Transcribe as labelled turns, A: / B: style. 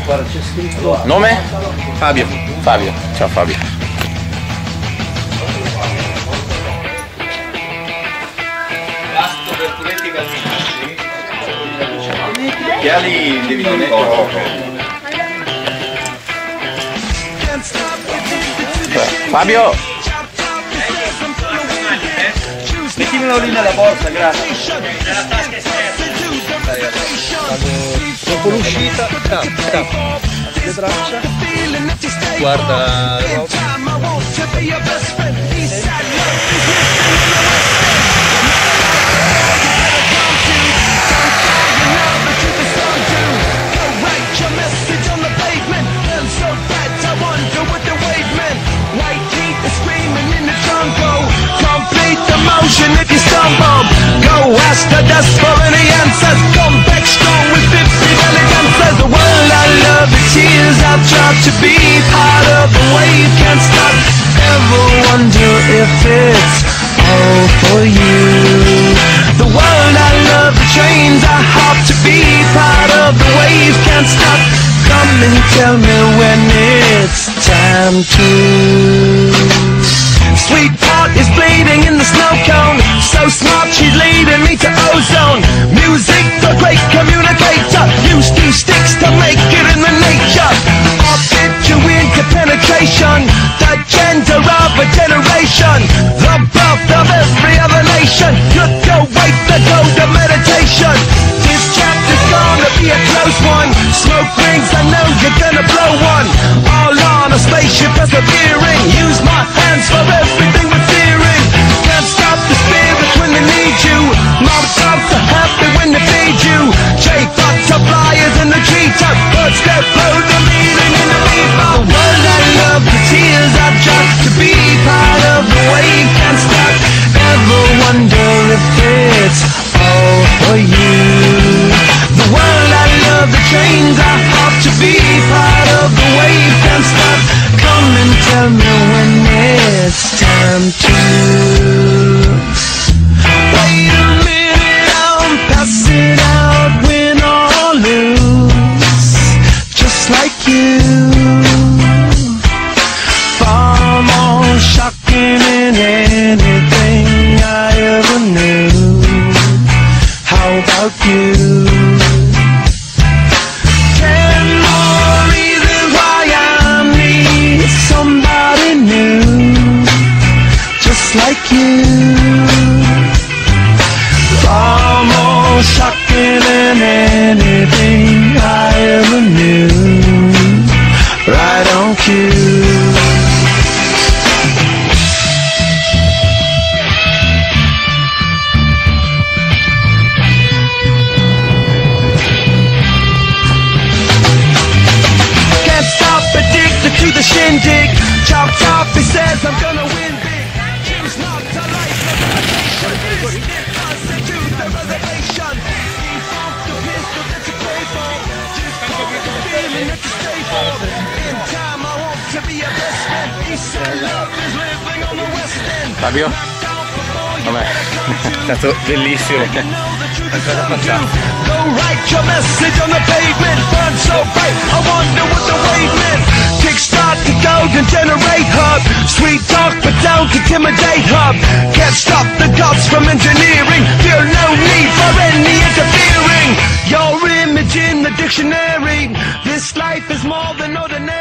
A: Guarda, c'è scritto.
B: Nome? Fabio. Fabio, ciao Fabio.
A: Pasto per puletti calcinati.
B: Che ali devi tenere? Fabio!
A: Mettimelo lì nella borsa, grazie.
C: Nella tasca esterna.
D: Dopo l'uscita, tappa le braccia, guarda
E: if you stumble, go ask the dust for any answers. Come back strong with 50 elegances. The world I love, the tears I've tried to be part of the wave can't stop. Ever wonder if it's all for you? The world I love, the trains I hop to be part of the wave can't stop. Come and tell me when it's time to. Sweetheart is bleeding in the snow cone. So smart she's leading me to ozone. Music, the great communicator. Used two sticks to make it in the nature. I'll fit you into penetration. The gender of a generation. The birth of every other nation. You're the way to go to meditation. This chapter's gonna be a close one. Smoke rings, I know you're gonna blow one. All on a spaceship persevering. Use my hands for everything but fearing. Can't stop the spirits when they need you. Mom tops are happy when they feed you. Butterflies in the treetop. Birds get low, the meaning in the leaf. The world I love, the tears I've dropped to be part of the wave can't stop. Ever wonder if it's all for you? The world I love, the trains I hop to be part of the wave can't stop. Come and tell me when it's time to. Wait a minute, I'm passing out, win or lose, just like you. Far more shocking than anything I ever knew. How about you? 10 more reasons why I need somebody new, just like you. Far more shocking than anything I ever knew. Right on cue. To the shindig, chopped off, he says I'm gonna win big. Choose not to like the revelation. Stick us into the reservation. Keep off the pistol that you pray for. Just call the feeling that you stay for. In time I want to be a best friend. He said love is living on the west end.
B: Fabio? Vabbè, è stato bellissimo. Ancora facciamo.
E: Go write your message on the pavement. Burn so bright, I wonder what the wave meant. Kickstart the golden generate hub. Sweet talk but don't intimidate hub. Can't stop the gods from engineering. Feel no need for any interfering. Your image in the dictionary. This life is more than ordinary.